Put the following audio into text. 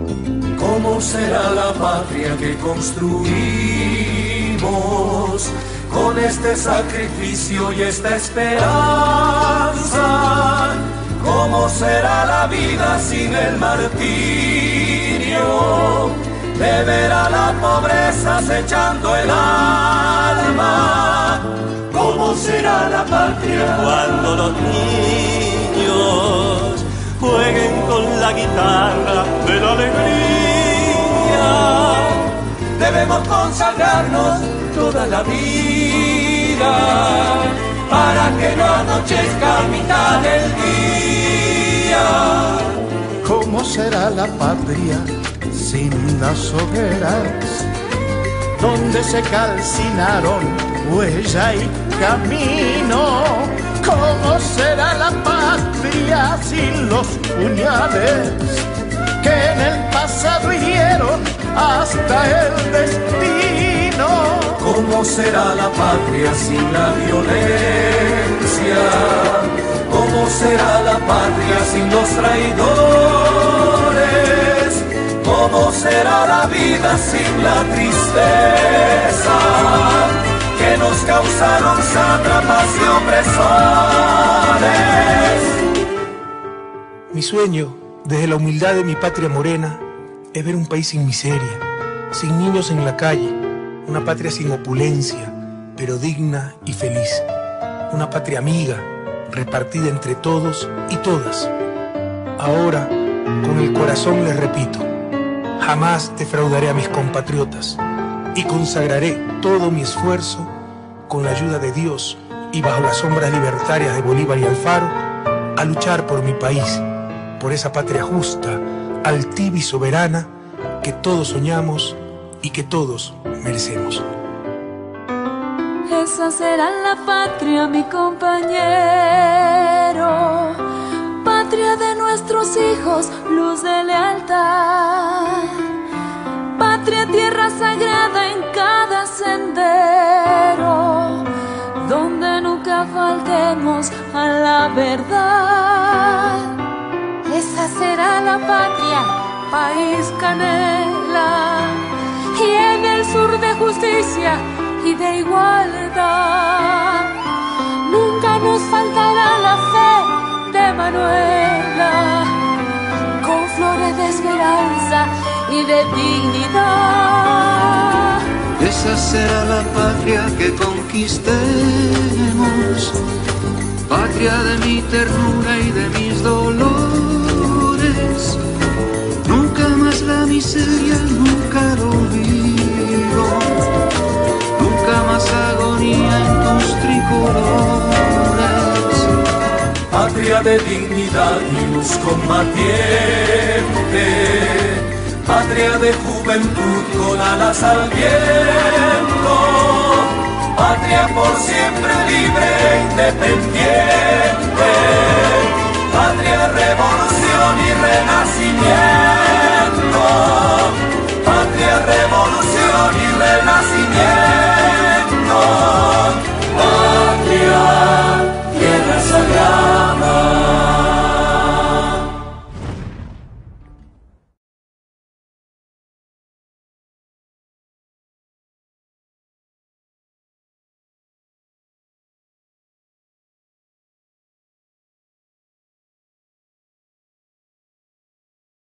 ¿Cómo será la patria que construimos con este sacrificio y esta esperanza? ¿Cómo será la vida sin el martirio de ver a la pobreza acechando el alma? ¿Cómo será la patria cuando los niños jueguen con la guitarra de la alegría? Debemos consagrarnos toda la vida para que no anochezca a mitad del día. ¿Cómo será la patria sin las hogueras donde se calcinaron huella y camino? ¿Cómo será la patria sin los puñales que en el pasado hirieron hasta el destino? ¿Cómo será la patria sin la violencia? ¿Cómo será la patria sin los traidores? ¿Cómo será la vida sin la tristeza que nos causaron sátrapas y opresores? Mi sueño, desde la humildad de mi patria morena, es ver un país sin miseria, sin niños en la calle, una patria sin opulencia, pero digna y feliz, una patria amiga, repartida entre todos y todas. Ahora, con el corazón les repito, jamás defraudaré a mis compatriotas y consagraré todo mi esfuerzo con la ayuda de Dios y bajo las sombras libertarias de Bolívar y Alfaro a luchar por mi país, por esa patria justa, altiva y soberana que todos soñamos y que todos merecemos. Esa será la patria, mi compañero, patria de nuestros hijos, luz de lealtad, patria, tierra sagrada en cada sendero, donde nunca faltemos a la verdad. Esa será la patria, País canela, y en el sur de justicia y de igualdad. Nunca nos faltará la fe de Manuela, con flores de esperanza y de dignidad. Esa será la patria que conquistemos, patria de mi ternura y de mis dolores. Nunca más la miseria, nunca el olvido, nunca más agonía en tus tricolores. Patria de dignidad y luz combatiente, patria de juventud con alas al viento, patria por siempre libre e independiente.